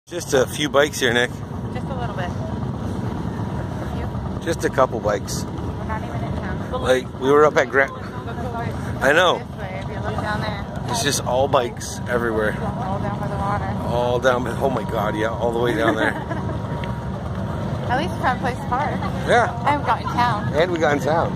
Just a few bikes here, Nick. Just a little bit. A few? Just a couple bikes. We're not even in town. Like, we were up at Grant. I know. This way, if you look down there. It's just all bikes everywhere. All down by the water. All down, oh my god, yeah, all the way down there. At least we found a place to park. Yeah. And we got in town. And we got in town.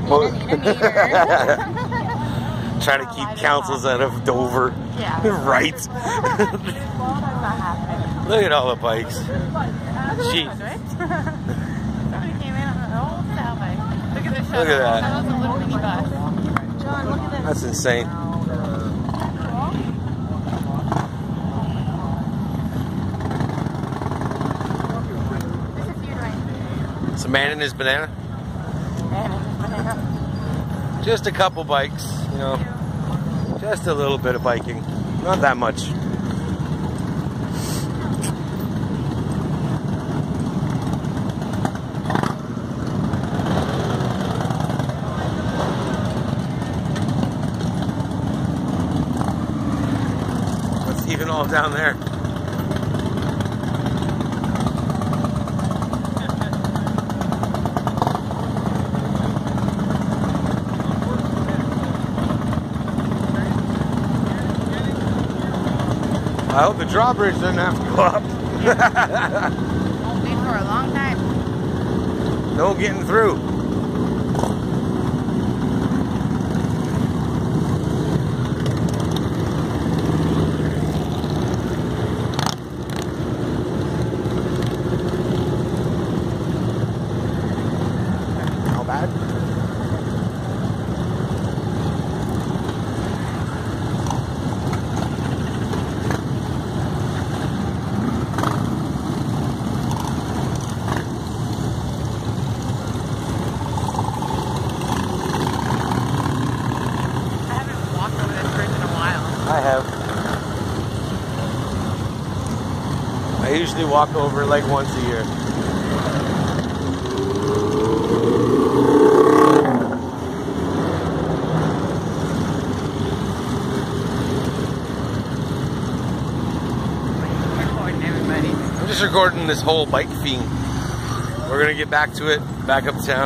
Trying to keep councils out of Dover. Yeah. Right. That's not happening. Look at all the bikes. Jeez. Somebody came in on an old style bike. Look at this. Look at that. That was a little mini bus. John, look at this. That's insane. There's a few right. It's a man and his banana. Banana. Just a couple bikes, you know. Just a little bit of biking. Not that much. What's even all down there? I hope the drawbridge doesn't have to go up. Won't be for a long time. No getting through. How bad? I have. I usually walk over like once a year. Recording everybody. I'm just recording this whole bike theme. We're gonna get back to it, back uptown.